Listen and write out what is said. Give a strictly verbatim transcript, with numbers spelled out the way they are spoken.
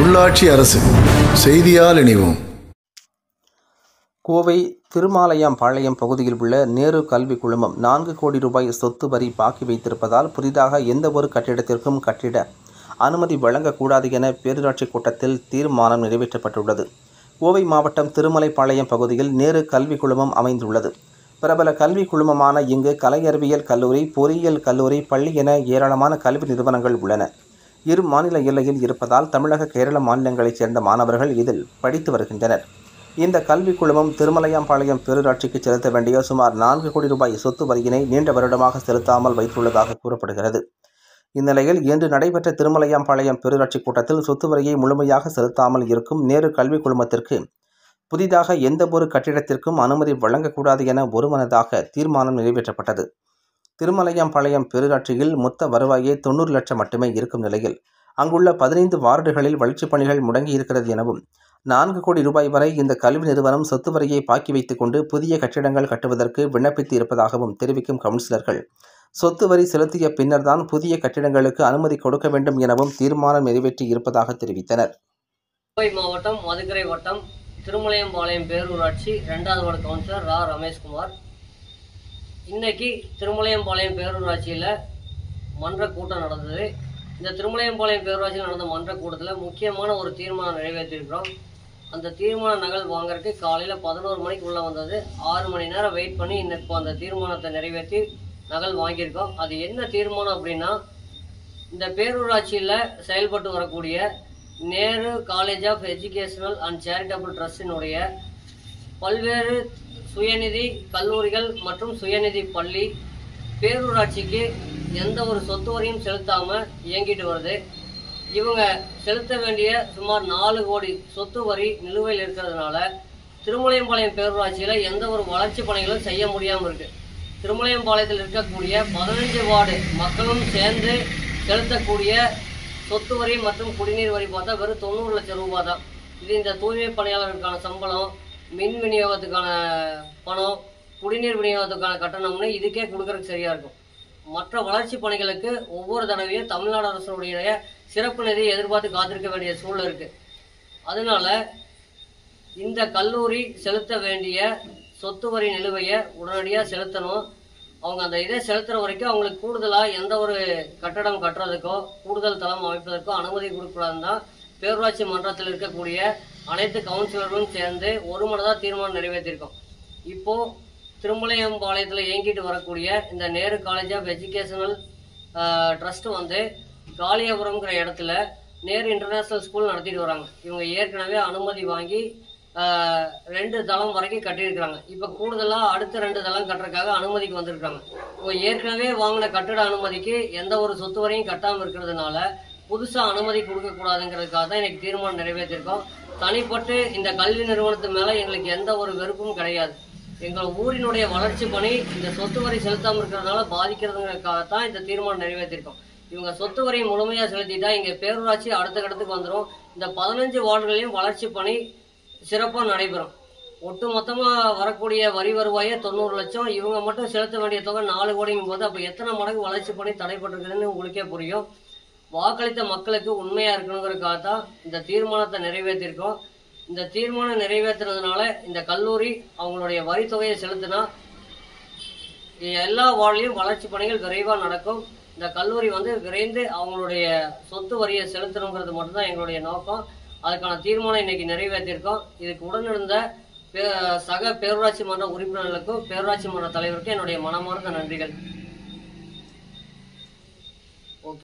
உள்ளாட்சி அரசு செய்தியால் இணைவோம். கோவை திருமாலையாம்பாளையம் பகுதியில் உள்ள நேரு கல்வி குழுமம் நான்கு கோடி ரூபாய் சொத்து வரி பாக்கி வைத்திருப்பதால் புதிதாக எந்த ஒரு கட்டிடத்திற்கும் கட்டிட அனுமதி வழங்கக்கூடாது என பேரூராட்சி கூட்டத்தில் தீர்மானம் நிறைவேற்றப்பட்டுள்ளது. கோவை மாவட்டம் திருமலைப்பாளையம் பகுதியில் நேரு கல்வி குழுமம் அமைந்துள்ளது. பிரபல கல்வி குழுமமான இங்கு கலை அறிவியல் கல்லூரி, பொறியியல் கல்லூரி, பள்ளி என ஏராளமான கல்வி நிறுவனங்கள் உள்ளன. இரு மாநில எல்லையில் இருப்பதால் தமிழக, கேரள மாநிலங்களைச் சேர்ந்த மாணவர்கள் இதில் படித்து வருகின்றனர். இந்த கல்வி குழுமம் திருமலையாம்பாளையம் பேரூராட்சிக்கு செலுத்த வேண்டிய சுமார் நான்கு கோடி ரூபாய் சொத்து வரியினை நீண்ட வருடமாக செலுத்தாமல் வைத்துள்ளதாக கூறப்படுகிறது. இந்நிலையில் இன்று நடைபெற்ற திருமலையாம்பாளையம் பேரூராட்சி கூட்டத்தில் சொத்து வரியை முழுமையாக செலுத்தாமல் இருக்கும் நேரு கல்வி குழுமத்திற்கு புதிதாக எந்த ஒரு கட்டிடத்திற்கும் அனுமதி வழங்கக்கூடாது என ஒருமனதாக தீர்மானம் நிறைவேற்றப்பட்டது. திருமலையாம்பாளையம் பேரூராட்சியில் மொத்த வருவாயே தொண்ணூறு லட்சம் மட்டுமே இருக்கும் நிலையில் அங்குள்ள பதினைந்து வார்டுகளில் வளர்ச்சிப் பணிகள் முடங்கி இருக்கிறது எனவும், நான்கு கோடி ரூபாய் வரை இந்த கல்வி நிறுவனம் சொத்து வரியை பாக்கி வைத்துக் கொண்டு புதிய கட்டிடங்கள் கட்டுவதற்கு விண்ணப்பித்து இருப்பதாகவும் தெரிவிக்கும் கவுன்சிலர்கள், சொத்து வரி செலுத்திய பின்னர் தான் புதிய கட்டிடங்களுக்கு அனுமதி கொடுக்க வேண்டும் எனவும் தீர்மானம் நிறைவேற்றி இருப்பதாக தெரிவித்தனர். கோவை மாவட்டம் மதுக்கரை வட்டம் திருமலையாம்பாளையம் பேரூராட்சி இரண்டாவது வார்டு கவுன்சிலர் ரா ரமேஷ்குமார். இன்னைக்கு திருமலையாம்பாளையம் பேரூராட்சியில் மன்ற கூட்டம் நடந்தது. இந்த திருமலையாம்பாளையம் பேரூராட்சியில் நடந்த மன்ற கூட்டத்தில் முக்கியமான ஒரு தீர்மானம் நிறைவேற்றியிருக்கிறோம். அந்த தீர்மான நகல் வாங்கறதுக்கு காலையில் பதினோரு மணிக்கு உள்ளே வந்தது. ஆறு மணி நேரம் வெயிட் பண்ணி இன்னைக்கு அந்த தீர்மானத்தை நிறைவேற்றி நகல் வாங்கியிருக்கோம். அது என்ன தீர்மானம் அப்படின்னா, இந்த பேரூராட்சியில் செயல்பட்டு வரக்கூடிய Nehru College of Educational and Charitable ட்ரஸ்டினுடைய பல்வேறு சுயநிதி கல்லூரிகள் மற்றும் சுயநிதி பள்ளி பேரூராட்சிக்கு எந்த ஒரு சொத்து வரியும் செலுத்தாமல் இயங்கிட்டு வருது. இவங்க செலுத்த வேண்டிய சுமார் நாலு கோடி சொத்து வரி நிலுவையில் இருக்கிறதுனால திருமலையாம்பாளையம் பேரூராட்சியில் எந்த ஒரு வளர்ச்சி பணிகளும் செய்ய முடியாமல் இருக்கு. திருமலையாம்பாளையத்தில் இருக்கக்கூடிய பதினஞ்சு வார்டு மக்களும் சேர்ந்து செலுத்தக்கூடிய சொத்து வரி மற்றும் குடிநீர் வரி பார்த்தா வெறும் தொண்ணூறு லட்சம் ரூபாய் தான். இது இந்த தூய்மை பணியாளர்களுக்கான சம்பளம், மின் விநியோகத்துக்கான பணம், குடிநீர் விநியோகத்துக்கான கட்டணம்னு இதுக்கே கொடுக்கறதுக்கு சரியா இருக்கும். மற்ற வளர்ச்சி பணிகளுக்கு ஒவ்வொரு தடவையும் தமிழ்நாடு அரசுடைய சிறப்பு நிதியை எதிர்பார்த்து காத்திருக்க வேண்டிய சூழல் இருக்கு. அதனால இந்த கல்லூரி செலுத்த வேண்டிய சொத்து வரி நிலுவையை உடனடியாக செலுத்தணும். அவங்க அந்த இதை செலுத்துற வரைக்கும் அவங்களுக்கு கூடுதலாக எந்த ஒரு கட்டடம் கட்டுறதுக்கோ கூடுதல் தளம் அமைப்பதற்கோ அனுமதி கொடுக்கக்கூடாதுன்னு தான் பேரூராட்சி மன்றத்தில் இருக்கக்கூடிய அனைத்து கவுன்சிலர்களும் சேர்ந்து ஒரு மனதாக தீர்மானம் நிறைவேற்றியிருக்கோம். இப்போது திருமலையாம்பாளையத்தில் இயங்கிட்டு வரக்கூடிய இந்த Nehru College of Educational Trust வந்து காளியாபுரம்ங்கிற இடத்துல நேரு இன்டர்நேஷ்னல் ஸ்கூல் நடத்திட்டு வராங்க. இவங்க ஏற்கனவே அனுமதி வாங்கி ரெண்டு தளம் வரைக்கும் கட்டியிருக்கிறாங்க. இப்போ கூடுதலாக அடுத்த ரெண்டு தளம் கட்டுறதுக்காக அனுமதிக்கு வந்திருக்காங்க. இவங்க ஏற்கனவே வாங்கின கட்டிட அனுமதிக்கு எந்த ஒரு சொத்து வரையும் கட்டாமல் இருக்கிறதுனால புதுசாக அனுமதி கொடுக்கக்கூடாதுங்கிறதுக்காக தான் இன்னைக்கு தீர்மானம் நிறைவேற்றிருக்கோம். தனிப்பட்டு இந்த கல்வி நிறுவனத்து மேலே எங்களுக்கு எந்த ஒரு வெறுப்பும் கிடையாது. எங்கள் ஊரினுடைய வளர்ச்சி பணி இந்த சொத்து வரி செலுத்தாமல் இருக்கிறதுனால பாதிக்கிறதுங்கிறதுக்காகத்தான் இந்த தீர்மானம் நிறைவேற்றிருக்கோம். இவங்க சொத்து வரியை முழுமையாக செலுத்திட்டா இங்கே பேரூராட்சி அடுத்த கட்டத்துக்கு வந்துடும். இந்த பதினஞ்சு வார்டுகளையும் வளர்ச்சி பணி சிறப்பாக நடைபெறும். ஒட்டு மொத்தமாக வரக்கூடிய வரி வருவாயே தொண்ணூறு லட்சம். இவங்க மட்டும் செலுத்த வேண்டிய தொகை நாலு கோடிங்கும் போது அப்போ எத்தனை மடங்கு வளர்ச்சி பணி தடைப்பட்டிருக்குதுன்னு உங்களுக்கே புரியும். வாக்களித்த மக்களுக்கு உண்மையாக இருக்கணுங்கிறதுக்காக தான் இந்த தீர்மானத்தை நிறைவேற்றிருக்கோம். இந்த தீர்மானம் நிறைவேற்றுறதுனால இந்த கல்லூரி அவங்களுடைய வரி தொகையை செலுத்தினா எல்லா வார்டிலையும் வளர்ச்சி பணிகள் விரைவாக நடக்கும். இந்த கல்லூரி வந்து விரைந்து அவங்களுடைய சொத்து வரியை செலுத்தணுங்கிறது மட்டும்தான் எங்களுடைய நோக்கம். அதுக்கான தீர்மானம் இன்னைக்கு நிறைவேற்றிருக்கோம். இதுக்கு உடனிருந்த சக பேரூராட்சி மன்ற உறுப்பினர்களுக்கும் பேரூராட்சி மன்ற தலைவருக்கும் என்னுடைய மனமார்ந்த நன்றிகள்.